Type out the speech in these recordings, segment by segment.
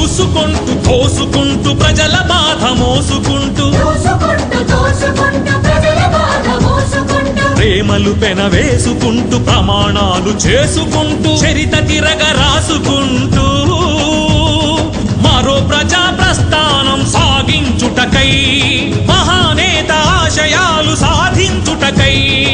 చూసుకుంటూ తోసుకుంటూ ప్రజల బాధ మోసుకుంటూ ప్రేమలు పెనవేసుకుంటూ ప్రమాణాలు చేసుకుంటూ చరిత తిరగ రాసుకుంటూ మరో ప్రజా ప్రస్థానం సాగించుటకై మహానేత ఆశయాలు సాధించుటకై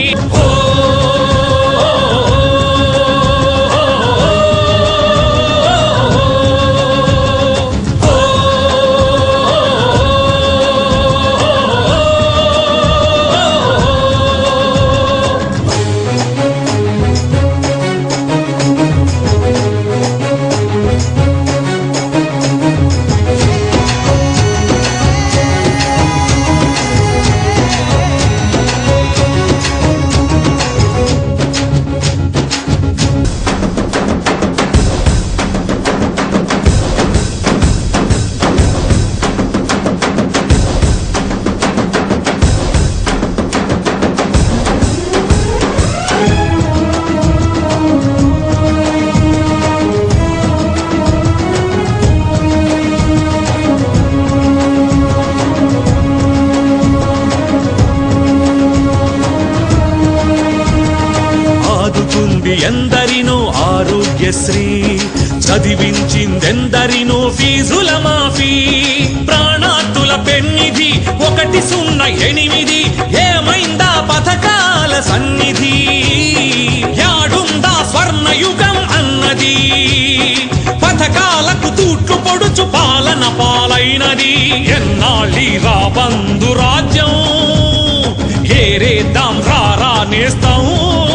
ఎందరినో ఆరోగ్యశ్రీ చదివించిందెందరినో ఫీజుల మాఫీ ప్రాణాతుల పెన్నిధి 108 ఏమైందా పథకాల సన్నిధి యాడుందా స్వర్ణయుగం అన్నది పథకాలకు తూట్లు పొడుచు పాలన పాలైనది ఎన్నాళ్ళీ రా బంధు రాజ్యం ఏరేద్దాం రారా నేస్తాం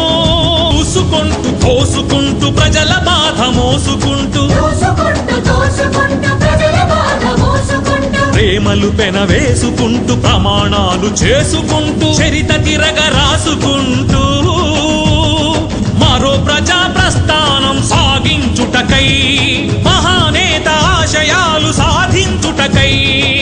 తోసుకుంటూ ప్రజల బాధ మోసుకుంటూ ప్రేమలు పెనవేసుకుంటూ ప్రమాణాలు చేసుకుంటూ చరిత తిరగ రాసుకుంటూ మరో ప్రజా ప్రస్థానం సాగించుటకై